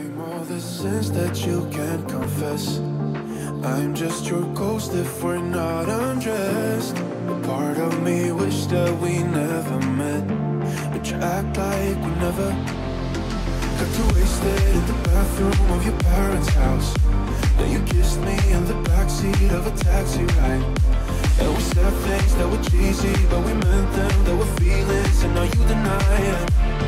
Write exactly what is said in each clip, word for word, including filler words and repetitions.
I'm all the sins that you can't confess. I'm just your ghost if we're not undressed. A part of me wish that we never met, but you act like we never. Got too wasted in the bathroom of your parents' house. Then you kissed me in the backseat of a taxi ride. And we said things that were cheesy, but we meant them, there were feelings, and now you deny it.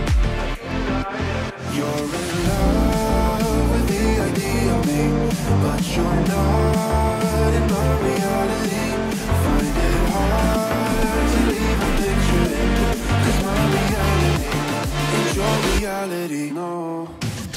You're in love with the idea of me, but you're not in my reality. Find it hard to leave a picture in, 'cause my reality ain't your reality, no.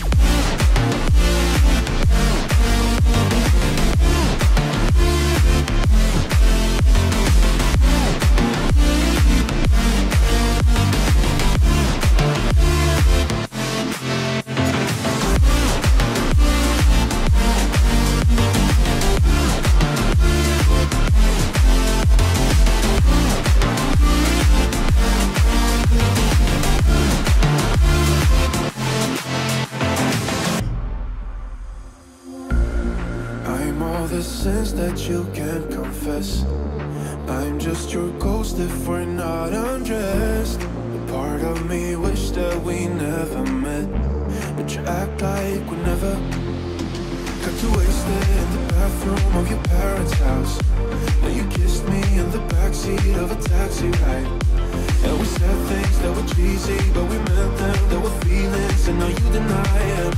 The sins that you can't confess. I'm just your ghost if we're not undressed. A part of me wish that we never met, but you act like we never. Got too wasted in the bathroom of your parents' house. Then you kissed me in the backseat of a taxi ride. And we said things that were cheesy, but we meant them, there were feelings, and now you deny it.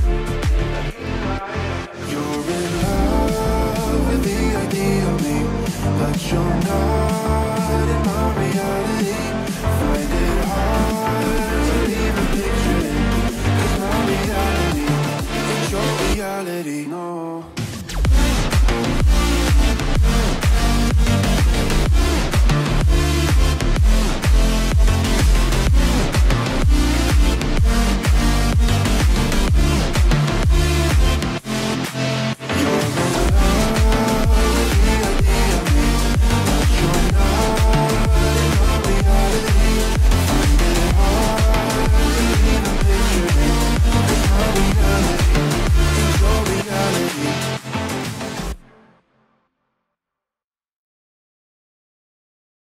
You're in love with the idea of me, but you're not